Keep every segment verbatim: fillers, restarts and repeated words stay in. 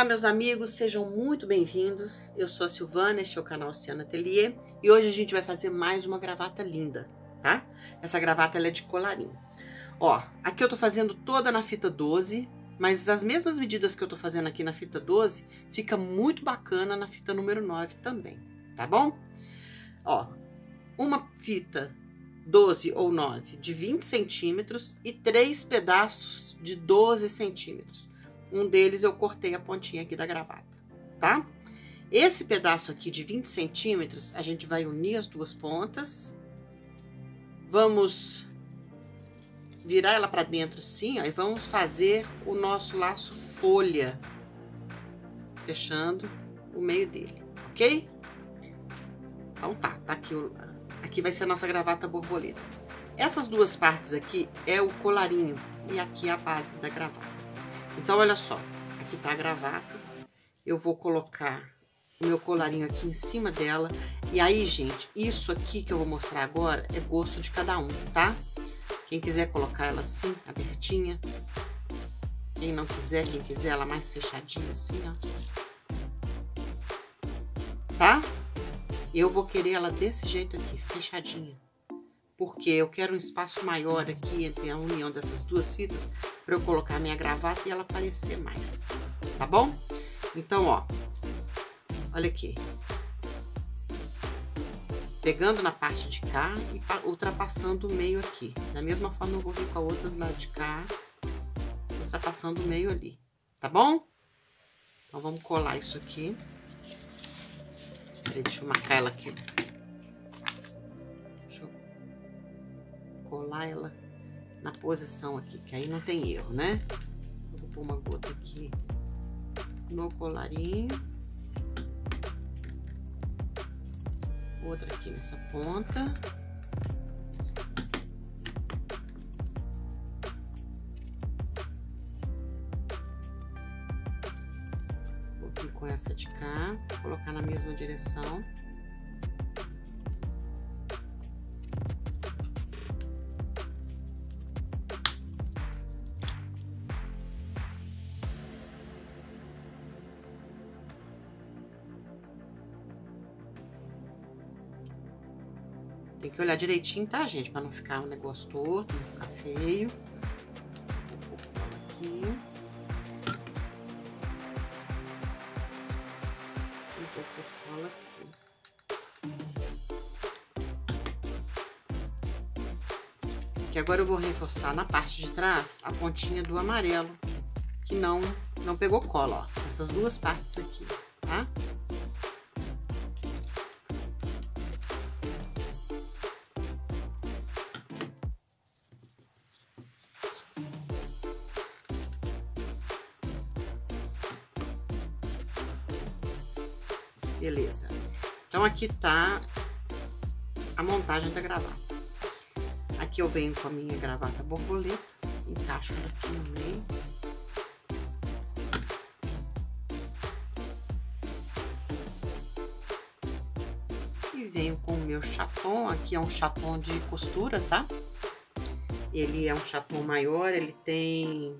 Olá, meus amigos, sejam muito bem-vindos. Eu sou a Silvana, este é o canal Ciana Ateliê e hoje a gente vai fazer mais uma gravata linda, tá? Essa gravata ela é de colarinho. Ó, aqui eu tô fazendo toda na fita doze, mas as mesmas medidas que eu tô fazendo aqui na fita doze, fica muito bacana na fita número nove também, tá bom? Ó, uma fita doze ou nove de vinte centímetros e três pedaços de doze centímetros. Um deles eu cortei a pontinha aqui da gravata, tá? Esse pedaço aqui de vinte centímetros, a gente vai unir as duas pontas. Vamos virar ela para dentro assim, ó, e vamos fazer o nosso laço folha, fechando o meio dele, ok? Então tá, tá aqui, o, aqui vai ser a nossa gravata borboleta. Essas duas partes aqui é o colarinho e aqui é a base da gravata. Então, olha só, aqui tá a gravata, eu vou colocar o meu colarinho aqui em cima dela, e aí, gente, isso aqui que eu vou mostrar agora é gosto de cada um, tá? Quem quiser colocar ela assim, abertinha, quem não quiser, quem quiser ela mais fechadinha assim, ó, tá? Eu vou querer ela desse jeito aqui, fechadinha, porque eu quero um espaço maior aqui entre a união dessas duas fitas, para eu colocar minha gravata e ela aparecer mais, tá bom? Então, ó, olha aqui. Pegando na parte de cá e ultrapassando o meio aqui. Da mesma forma, eu vou vir com a outra do lado de cá, ultrapassando o meio ali, tá bom? Então, vamos colar isso aqui. Peraí, deixa eu marcar ela aqui. Deixa eu colar ela na posição aqui, que aí não tem erro, né? Eu vou pôr uma gota aqui no colarinho, outra aqui nessa ponta, vou vir com essa de cá, colocar na mesma direção. Tem que olhar direitinho, tá, gente? Pra não ficar um negócio torto, não ficar feio. Vou pôr aqui. E vou pôr ela aqui. Que agora eu vou reforçar na parte de trás a pontinha do amarelo, que não, não pegou cola, ó. Essas duas partes aqui, tá? Beleza. Então, aqui tá a montagem da gravata. Aqui eu venho com a minha gravata borboleta, encaixo aqui no meio. E venho com o meu chaton, aqui é um chaton de costura, tá? Ele é um chaton maior, ele tem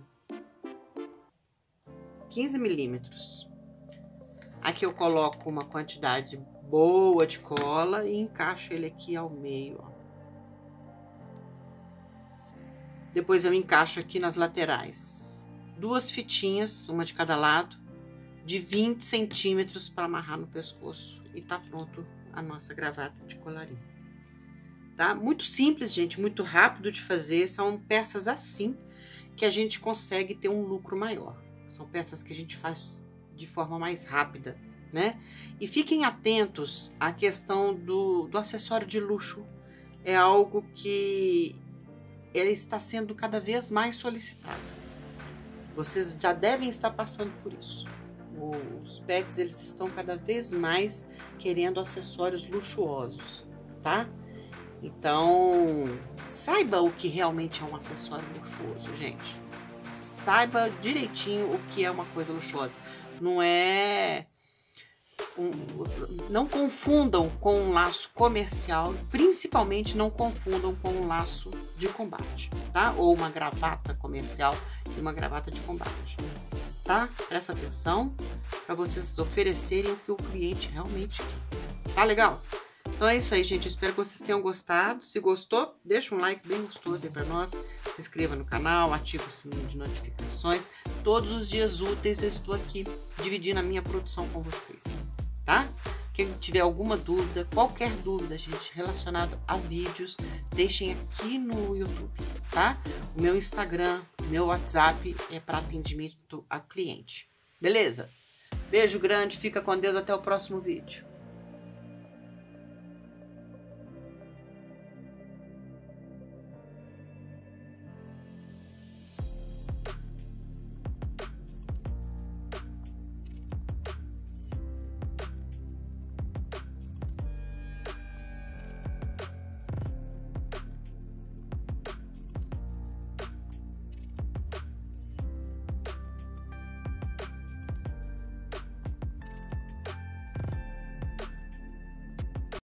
quinze milímetros. Aqui eu coloco uma quantidade boa de cola e encaixo ele aqui ao meio, ó. Depois eu encaixo aqui nas laterais duas fitinhas, uma de cada lado, de vinte centímetros para amarrar no pescoço. E tá pronto a nossa gravata de colarinho. Tá? Muito simples, gente, muito rápido de fazer. São peças assim que a gente consegue ter um lucro maior. São peças que a gente faz de forma mais rápida, né? E fiquem atentos à questão do, do acessório de luxo. É algo que ele está sendo cada vez mais solicitado. Vocês já devem estar passando por isso. Os pets, eles estão cada vez mais querendo acessórios luxuosos, tá? Então, saiba o que realmente é um acessório luxuoso, gente. Saiba direitinho o que é uma coisa luxuosa. Não é... Um, não confundam com um laço comercial, principalmente não confundam com um laço de combate, tá? Ou uma gravata comercial e uma gravata de combate, tá? tá? Presta atenção para vocês oferecerem o que o cliente realmente quer. Tá legal? Então é isso aí, gente. Espero que vocês tenham gostado. Se gostou, deixa um like bem gostoso aí para nós. Se inscreva no canal, ativa o sininho de notificações. Todos os dias úteis eu estou aqui dividindo a minha produção com vocês, tá? Quem tiver alguma dúvida, qualquer dúvida, gente, relacionada a vídeos, deixem aqui no YouTube, tá? O meu Instagram, meu WhatsApp é para atendimento a cliente. Beleza? Beijo grande, fica com Deus, até o próximo vídeo.